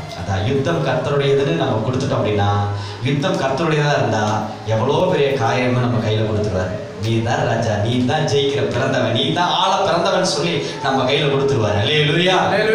அதான் யுத்தம் கர்த்தருடையதுன்னு நம்ம கொடுத்துட்டோம் அப்படின்னா, யுத்தம் கர்த்தருடையதா இருந்தா எவ்வளோ பெரிய காரியமும் நம்ம கையில கொடுத்துருவாரு. நீ தான் ராஜா, நீ தான் ஜெயிக்கிற பிறந்தவன், நீ தான் ஆள பிறந்தவன் சொல்லி நம்ம கையில கொடுத்துருவாரு. அல்லேலூயா.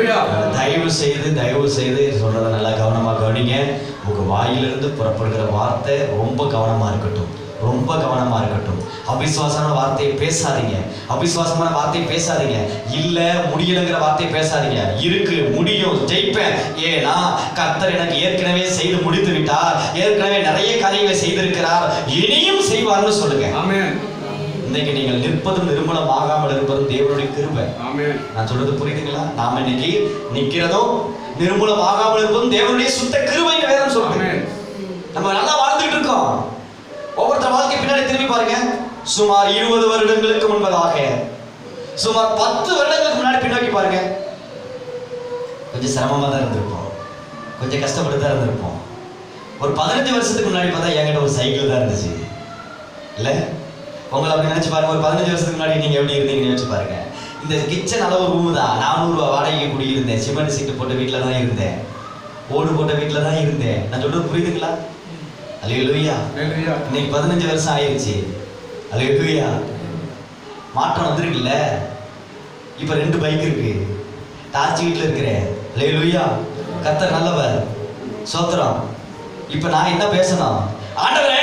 தயவு செய்து சொல்றத நல்லா கவனமா கவனிங்க. உங்க வாயிலிருந்து புறப்படுகிற வார்த்தை ரொம்ப கவனமா இருக்கட்டும், ரொம்ப கவனமா இருக்கட்டும். அவிசுவாசமான வார்த்தையை பேசாதீங்க, அவிசுவாசமான வார்த்தையை பேசாதீங்க. இல்ல முடியலைங்கிற வார்த்தையை பேசாதீங்க. இருக்கு, முடியும், ஜெயிப்பேன். ஏன்னா கர்த்தர் எனக்கு ஏற்கனவே செய்து முடித்து விட்டார், ஏற்கனவே நிறைய காரியங்களை செய்திருக்கிறார், இனியும் செய்வார்னு சொல்லுங்க. ஆமென். இன்னைக்கு நீங்கள் நிற்பதும் நிர்மூலமாகாமல் இருப்பதும் தேவனுடைய கிருபை. ஆமென். நான் சொல்றது புரியுதுங்களா? நாம இன்னைக்கு நிக்கிறதும் நிர்மூலமாகாமல் இருப்பதும் தேவனுடைய சுத்த கிருபைன்னு வேதம் சொல்லுங்க. நம்ம நல்லா வாழ்ந்துட்டு இருக்கோம். ஒவ்வொருத்தர் வாழ்க்கை பின்னாடி திரும்பி பாருங்க. சுமார் 20 வருடங்களுக்கு முன்பதாக, சுமார் 10 வருடங்களுக்கு முன்னாடி பின்னோக்கி பாருங்க. கொஞ்சம் சிரமமா தான் இருந்திருப்போம், கொஞ்சம் கஷ்டப்பட்டு தான் இருந்திருப்போம். ஒரு 15 வருஷத்துக்கு முன்னாடி பார்த்தா என்கிட்ட ஒரு சைக்கிள் தான் இருந்துச்சு இல்ல? உங்களை அப்படி நினைச்சு பாருங்க. ஒரு 15 வருஷத்துக்கு முன்னாடி நீங்க எப்படி இருந்தீங்கன்னு நினைச்சு பாருங்க. இந்த கிச்சன் அளவு ரூமு தான். 400 ரூபா வாடகைக்கு குடியிருந்தேன். சிமெண்ட் சீட்டு போட்ட வீட்டில் தான் இருந்தேன், ஓடு போட்ட வீட்டில் தான் இருந்தேன். நான் சொல்றது புரியுதுங்களா? அல்லேலூயா. இன்னைக்கு 15 வருஷம் ஆயிடுச்சு. அல்லேலூயா. மாற்றம் வந்திருக்குல்ல. இப்ப 2 பைக் இருக்கு, டார்ச் வீட்டில் இருக்கிறேன். அல்லேலூயா. கர்த்தர் நல்லவர், சோத்திரம். இப்ப நான் என்ன பேசணும்? ஆண்டவரே,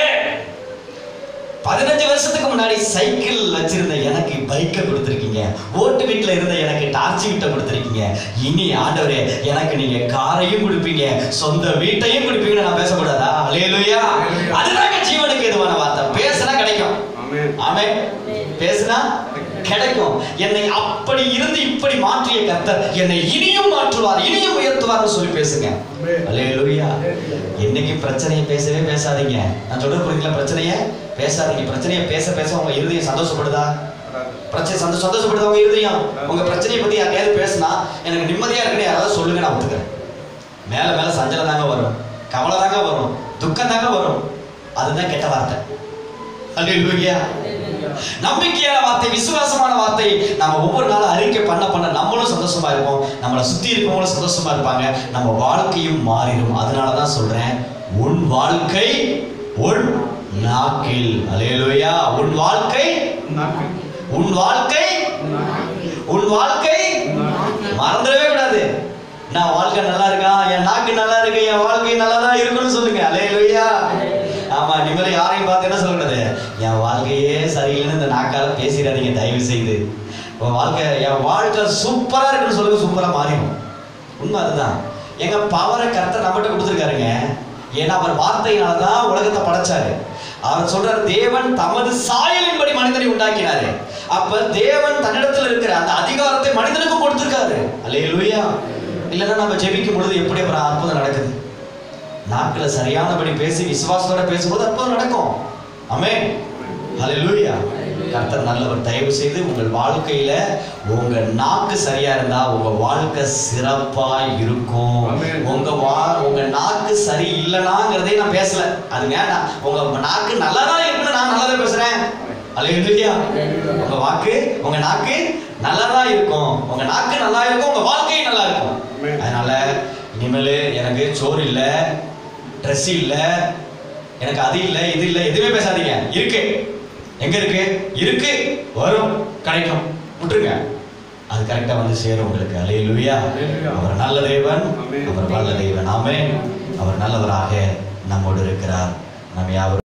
15 வருஷத்துக்கு முன்னாடி சைக்கிள் வச்சிருந்த எனக்கு பைக்கை கொடுத்துருக்கீங்க, ஓட்டு வீட்டில் இருந்த எனக்கு டார்ச் வீட்டை கொடுத்துருக்கீங்க. இனி ஆண்டவரே எனக்கு நீங்க காரையும் கொடுப்பீங்க, சொந்த வீட்டையும் கொடுப்பீங்கன்னு நான் பேசக்கூடாதா? அல்லேலூயா. அதுதாங்க ஜீவனுக்கு எதுவான வார்த்தை. பேசினா கிடைக்கும். ஆமென். பேசினா கிடைக்கும். என்னை அப்படி இருந்து இப்படி மாற்றிய கர்த்தர் என்னை இனியும் மாற்றுவார், இனியும் உயர்த்துவார்னு சொல்லி பேசுங்க. அல்லேலூயா. என்னைக்கு பிரச்சனையை பேசவே பேசாதீங்க. நான் சொல்றது புரியுதுங்களா? பிரச்சனையை பேசாதீங்க. பிரச்சனையை பேச பேச உங்க இருதயம் சந்தோஷப்படுதா? பிரச்சனை சந்தோஷப்படுதா உங்க இருதயம்? உங்க பிரச்சனையை பத்தி யாரையாவது பேசினா எனக்கு நிம்மதியா இருக்குன்னு யாராவது சொல்லுங்க, நான் ஒத்துக்கிறேன். மேல மேல சஞ்சலம் தாங்க வரும், கவலை தாங்க வரும், துக்கம் தாங்க வரும். அதுதான் கெட்ட வார்த்தை. அல்லேலூயா. நம்பிக்கையான வார்த்தை, விசுவாசமான வார்த்தை நாம ஒவ்வொரு நாளும் அறிக்கை பண்ண நம்மளும் சந்தோஷமா இருப்போம், நம்மளை சுத்தி இருக்கவங்களும் சந்தோஷமா இருப்பாங்க, நம்ம வாழ்க்கையும் மாறிடும். அதனாலதான் சொல்றேன், உன் வாழ்க்கை உன் நாக்கில். அல்லேலூயா. உன் வாழ்க்கை உன் வாழ்க்கை உன் வாழ்க்கை மறந்துடவே கூடாது. நான் வாழ்க்கை நல்லா இருக்கா, என் நாக்கு நல்லா இருக்கு, என் வாழ்க்கை நல்லா தான் இருக்குன்னு சொல்லுங்க. அல்லேலூயா. ஆமா, நீங்களும் யாரையும் பார்த்து என்ன சொல்லக்கூடாது? என் வாழ்க்கையே சரியில்லைன்னு இந்த நாக்கால பேசிடாதீங்க தயவு செய்து. என் வாழ்க்கை சூப்பரா இருக்குன்னு சொல்லுங்க, சூப்பரா மாறிடும். உண்மை அதுதான். எங்க பவரை கர்த்தர் நம்மகிட்ட கொடுத்துருக்காருங்க. ஏன்னா அவர் வார்த்தையினாலதான் உலகத்தை படைச்சாரு. அவர் சொல்றாரு, தேவன் தமது சாயலின்படி மனிதனை உண்டாக்கினாரு. அப்ப தேவன் தன்னிடத்துல இருக்கிற அந்த அதிகாரத்தை மனிதனுக்கு கொடுத்திருக்காரு. அல்லேலூயா. இல்லைன்னா நம்ம ஜெபிக்கும் பொழுது எப்படி அப்புறம் அற்புதம் நடக்குது? நாக்குல சரியானபடி பேசி விசுவாசத்தோட பேசும்போது அற்புதம் நடக்கும். ஆமென். அல்லேலூயா. கர்த்தர் நல்லவர். தயவு செய்து உங்கள் வாழ்க்கையில உங்க நாக்கு சரியா இருந்தா உங்க வாழ்க்கை சிறப்பா இருக்கும். உங்க நாக்கு சரி இல்லைனாங்கிறதே நான் பேசல, அது வேண்டாம். உங்க நாக்கு நல்லதான் இருக்குன்னு நான் நல்லதா பேசுறேன். அல்லேலூயா. உங்க நாக்கு நல்லதா இருக்கும், உங்க நாக்கு நல்லா இருக்கும், உங்க வாழ்க்கையும் நல்லா இருக்கும். அதனால இனிமேல் எனக்கு சோறு இல்லை, ட்ரெஸ் இல்லை, எனக்கு அது இல்லை, இது இல்லை, எதுவுமே பேசாதீங்க. இருக்கு, எங்க இருக்கு? இருக்கு, வரும், கிடைக்கும், விட்டுருங்க. அது கரெக்டா வந்து சேரும் உங்களுக்கு. அல்லேலூயா. அவர் நல்ல தேவன், அவர் வல்ல தேவன். ஆமென். அவர் நல்லவராக நம்மோடு இருக்கிறார். நம்ம யாவரும்